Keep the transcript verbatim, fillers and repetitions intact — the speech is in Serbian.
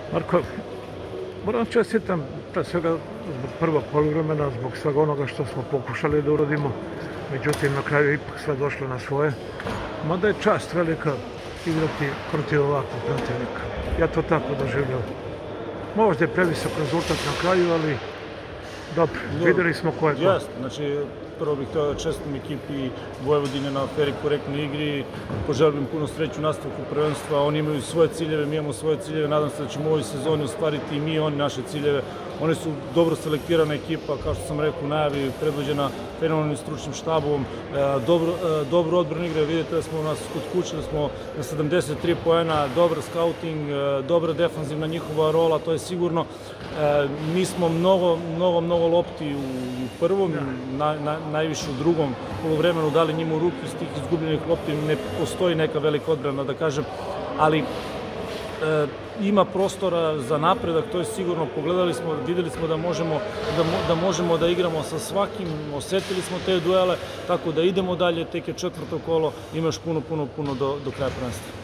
Marko, moram čestitam pre svega zbog prvog poluvremena, zbog svega onoga što smo pokušali da uradimo, međutim na kraju ipak sve došlo na svoje. Mada je čast velika igrati protiv ovakvog protivnika. Ja to tako doživljam. Možda je previsok rezultat na kraju, ali dobro, videli smo ko je to. Jasno, znači prvo bih htio da čestitam ekipi Vojvodine na feri korektnoj igri, poželim puno sreću u nastavku prvenstva, oni imaju svoje ciljeve, mi imamo svoje ciljeve, nadam se da ćemo u ovoj sezoni ostvariti i mi i oni naše ciljeve. Oni su dobro selektirana ekipa, kao što sam rekao u najavi, predvođena fenomenalnim stručnim štabom, dobro, dobro odbrana igre, vidite da smo nas kod kuće, da smo na sedamdeset tri poena, dobar skauting, dobra defanzivna njihova rola, to je sigurno. Mi smo mnogo, mnogo, mnogo lopti u prvom, na, na, najviše u drugom poluvremenu dali njima u ruku, iz tih izgubljenih lopti ne postoji neka velika odbrana, da kažem, ali E, ima prostora za napredak, to je sigurno, pogledali smo, videli smo da možemo da, da možemo da igramo sa svakim, osetili smo te duele, tako da idemo dalje, tek je četvrto kolo, ima još puno, puno, puno do, do kraja prvenstva.